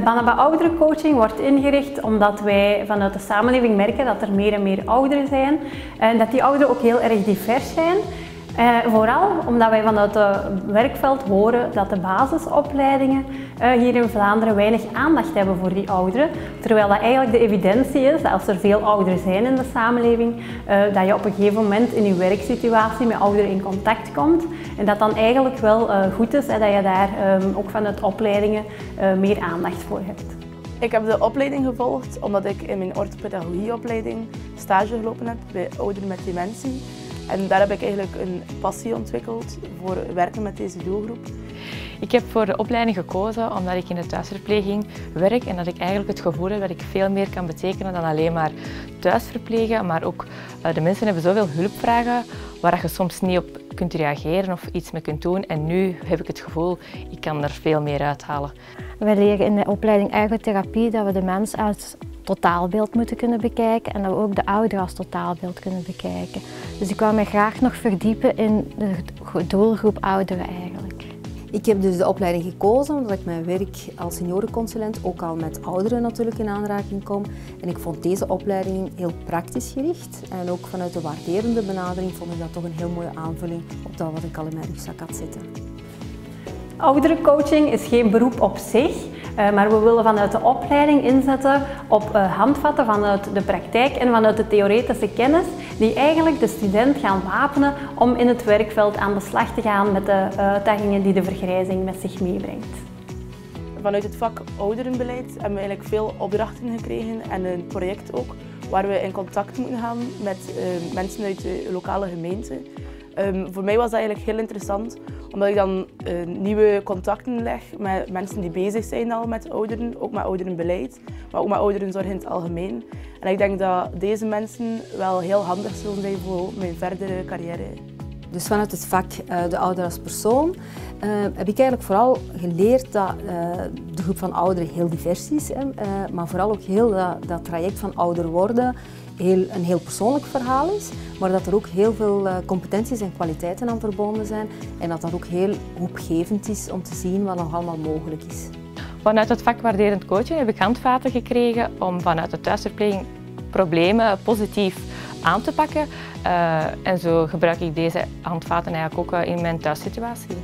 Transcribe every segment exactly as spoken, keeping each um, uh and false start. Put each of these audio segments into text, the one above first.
Vanaba ouderencoaching wordt ingericht omdat wij vanuit de samenleving merken dat er meer en meer ouderen zijn en dat die ouderen ook heel erg divers zijn. Uh, vooral omdat wij vanuit het werkveld horen dat de basisopleidingen uh, hier in Vlaanderen weinig aandacht hebben voor die ouderen. Terwijl dat eigenlijk de evidentie is dat als er veel ouderen zijn in de samenleving, uh, dat je op een gegeven moment in je werksituatie met ouderen in contact komt. En dat dan eigenlijk wel uh, goed is en dat je daar um, ook vanuit opleidingen uh, meer aandacht voor hebt. Ik heb de opleiding gevolgd omdat ik in mijn orthopedagogieopleiding stage gelopen heb bij ouderen met dementie. En daar heb ik eigenlijk een passie ontwikkeld voor werken met deze doelgroep. Ik heb voor de opleiding gekozen omdat ik in de thuisverpleging werk en dat ik eigenlijk het gevoel heb dat ik veel meer kan betekenen dan alleen maar thuisverplegen. Maar ook de mensen hebben zoveel hulpvragen waar je soms niet op kunt reageren of iets mee kunt doen. En nu heb ik het gevoel, ik kan er veel meer uithalen. Wij leren in de opleiding ergotherapie dat we de mens als totaalbeeld moeten kunnen bekijken en dat we ook de ouder als totaalbeeld kunnen bekijken. Dus ik wou mij graag nog verdiepen in de doelgroep ouderen eigenlijk. Ik heb dus de opleiding gekozen omdat ik mijn werk als seniorenconsulent ook al met ouderen natuurlijk in aanraking kom. En ik vond deze opleiding heel praktisch gericht en ook vanuit de waarderende benadering vond ik dat toch een heel mooie aanvulling op dat wat ik al in mijn rugzak had zitten. Ouderencoaching is geen beroep op zich, maar we willen vanuit de opleiding inzetten op handvatten vanuit de praktijk en vanuit de theoretische kennis die eigenlijk de student gaan wapenen om in het werkveld aan de slag te gaan met de uitdagingen die de vergrijzing met zich meebrengt. Vanuit het vak ouderenbeleid hebben we eigenlijk veel opdrachten gekregen en een project ook waar we in contact moeten gaan met uh, mensen uit de lokale gemeente. Um, voor mij was dat eigenlijk heel interessant, omdat ik dan uh, nieuwe contacten leg met mensen die bezig zijn al met ouderen, ook met ouderenbeleid, maar ook met ouderenzorg in het algemeen. En ik denk dat deze mensen wel heel handig zullen zijn voor mijn verdere carrière. Dus vanuit het vak uh, de ouder als persoon uh, heb ik eigenlijk vooral geleerd dat uh, de groep van ouderen heel divers is, hè, uh, maar vooral ook heel dat, dat traject van ouder worden heel, een heel persoonlijk verhaal is, maar dat er ook heel veel uh, competenties en kwaliteiten aan verbonden zijn en dat dat ook heel hoopgevend is om te zien wat nog allemaal mogelijk is. Vanuit het vak waarderend coachen heb ik handvaten gekregen om vanuit de thuisverpleging problemen positief aan te pakken. Uh, en zo gebruik ik deze handvaten eigenlijk ook uh, in mijn thuissituatie.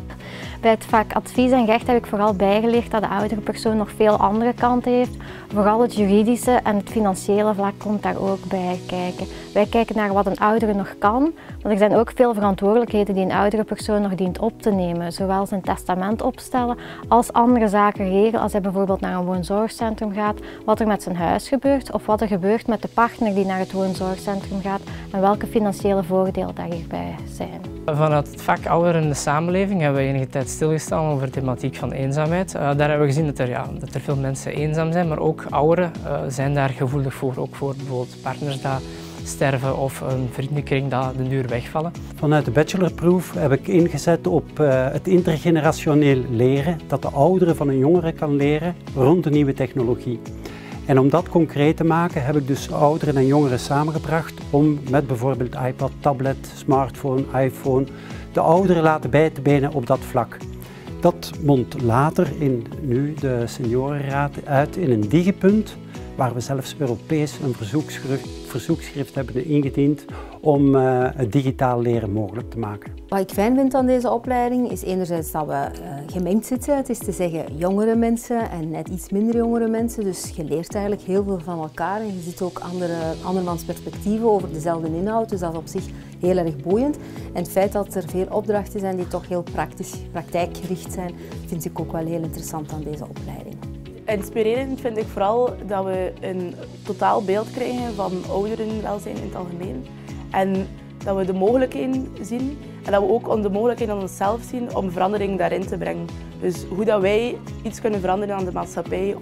Bij het vak advies en recht heb ik vooral bijgeleerd dat de oudere persoon nog veel andere kanten heeft. Vooral het juridische en het financiële vlak komt daar ook bij kijken. Wij kijken naar wat een oudere nog kan, want er zijn ook veel verantwoordelijkheden die een oudere persoon nog dient op te nemen. Zowel zijn testament opstellen als andere zaken regelen als hij bijvoorbeeld naar een woonzorgcentrum gaat, wat er met zijn huis gebeurt of wat er gebeurt met de partner die naar het woonzorgcentrum gaat en welke financiële voordelen daar hierbij zijn. Vanuit het vak ouderen in de samenleving hebben we enige tijd stilgestaan over de thematiek van eenzaamheid. Uh, daar hebben we gezien dat er, ja, dat er veel mensen eenzaam zijn, maar ook ouderen uh, zijn daar gevoelig voor. Ook voor bijvoorbeeld partners die sterven of een vriendenkring die de duur wegvallen. Vanuit de bachelorproef heb ik ingezet op uh, het intergenerationeel leren, dat de oudere van een jongere kan leren rond de nieuwe technologie. En om dat concreet te maken heb ik dus ouderen en jongeren samengebracht om met bijvoorbeeld iPad, tablet, smartphone, iPhone de ouderen laten bij te benen op dat vlak. Dat mondt later in nu de seniorenraad uit in een digipunt waar we zelfs Europees een verzoekschrift, verzoekschrift hebben ingediend om uh, het digitaal leren mogelijk te maken. Wat ik fijn vind aan deze opleiding is enerzijds dat we uh, gemengd zitten. Het is te zeggen jongere mensen en net iets minder jongere mensen. Dus je leert eigenlijk heel veel van elkaar en je ziet ook andere, andermans perspectieven over dezelfde inhoud. Dus dat is op zich heel erg boeiend. En het feit dat er veel opdrachten zijn die toch heel praktisch, praktijkgericht zijn, vind ik ook wel heel interessant aan deze opleiding. Inspirerend vind ik vooral dat we een totaal beeld krijgen van ouderenwelzijn in het algemeen. En dat we de mogelijkheden zien en dat we ook de mogelijkheden aan onszelf zien om verandering daarin te brengen. Dus hoe dat wij iets kunnen veranderen aan de maatschappij.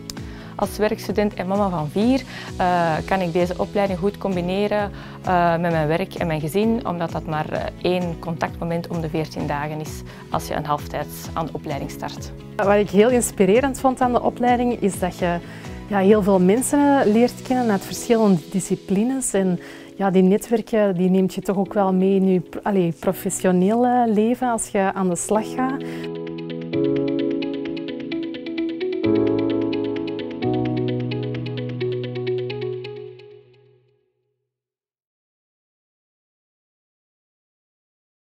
Als werkstudent en mama van vier uh, kan ik deze opleiding goed combineren uh, met mijn werk en mijn gezin, omdat dat maar uh, één contactmoment om de veertien dagen is als je een halftijds aan de opleiding start. Wat ik heel inspirerend vond aan de opleiding is dat je ja, heel veel mensen leert kennen uit verschillende disciplines. En ja, die netwerken die neemt je toch ook wel mee in je allez, professionele leven als je aan de slag gaat.